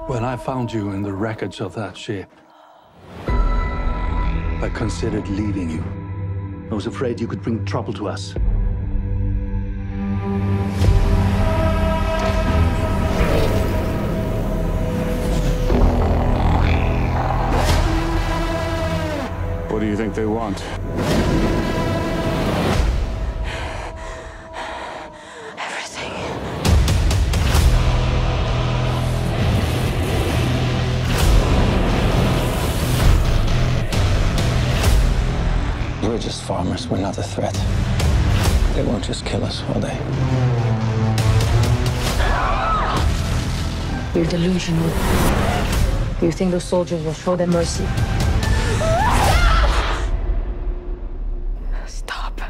When I found you in the wreckage of that ship, I considered leaving you. I was afraid you could bring trouble to us. What do you think they want? Everything. We're just farmers. We're not a threat. They won't just kill us, will they? You're delusional. You think those soldiers will show them mercy? Stop.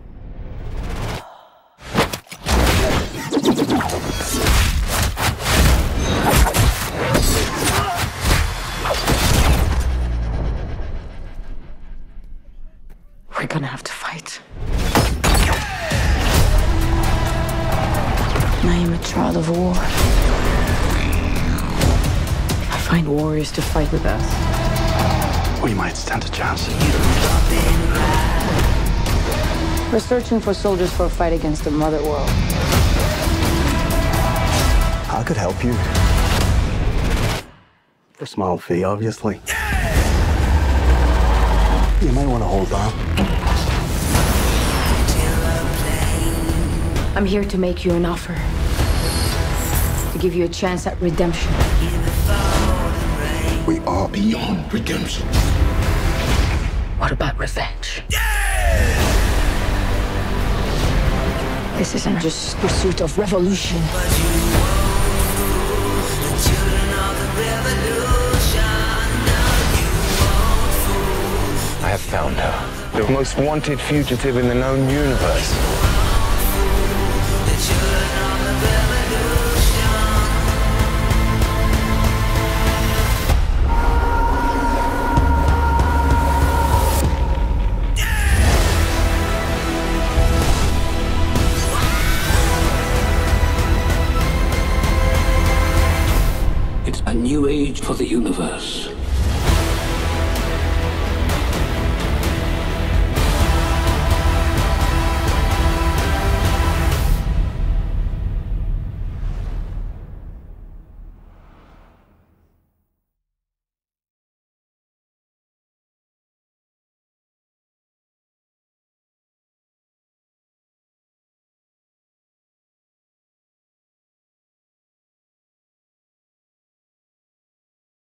We're gonna have to fight. I am a child of war. I find warriors to fight with us. We might stand a chance. We're searching for soldiers for a fight against the Motherworld. I could help you. For a small fee, obviously. You might want to hold on. I'm here to make you an offer. To give you a chance at redemption. We are beyond redemption. What about revenge? This isn't just pursuit of revolution. I have found her. The most wanted fugitive in the known universe. It's a new age for the universe.